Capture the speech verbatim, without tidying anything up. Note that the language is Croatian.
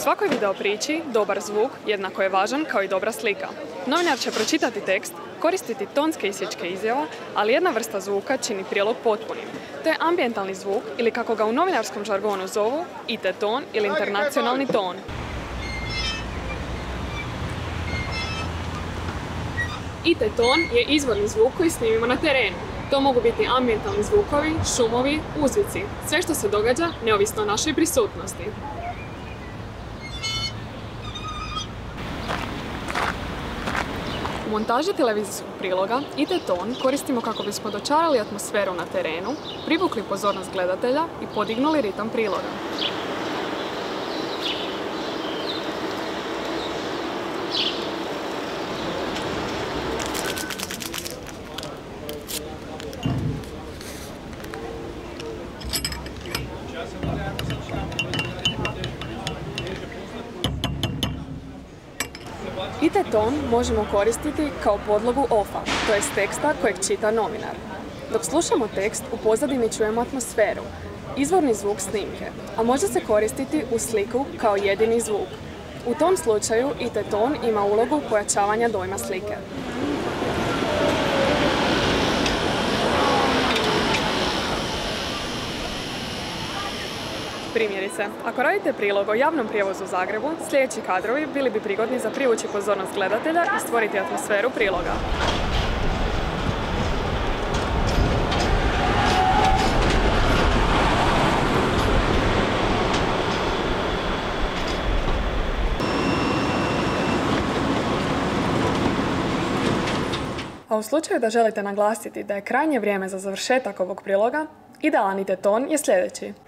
svakoj video priči dobar zvuk jednako je važan kao i dobra slika. Novinar će pročitati tekst, koristiti tonske isječke izjava, ali jedna vrsta zvuka čini prilog potpunim. To je ambijentalni zvuk ili kako ga u novinarskom žargonu zovu I T ton ili internacionalni ton. I T ton je izvorni zvuk koji snimimo na terenu. To mogu biti ambijentalni zvukovi, šumovi, uzvici, sve što se događa neovisno o našoj prisutnosti. U montaži televizijskog priloga I T ton koristimo kako bismo dočarali atmosferu na terenu, privukli pozornost gledatelja i podignuli ritam priloga. I T ton možemo koristiti kao podlogu ofa, to jest teksta kojeg čita novinar. Dok slušamo tekst, u pozadini čujemo atmosferu, izvorni zvuk snimke, a može se koristiti u sliku kao jedini zvuk. U tom slučaju I T ton ima ulogu pojačavanja dojma slike. Primjerice, ako radite prilog o javnom prijevozu u Zagrebu, sljedeći kadrovi bili bi prigodni za privući pozornost gledatelja i stvoriti atmosferu priloga. A u slučaju da želite naglasiti da je krajnje vrijeme za završetak ovog priloga, idealan I T ton je sljedeći.